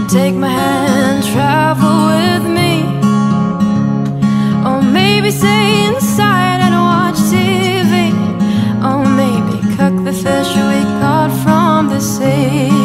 take my hand, travel with me. Or maybe stay inside and watch TV. Or maybe cook the fish we caught from the sea.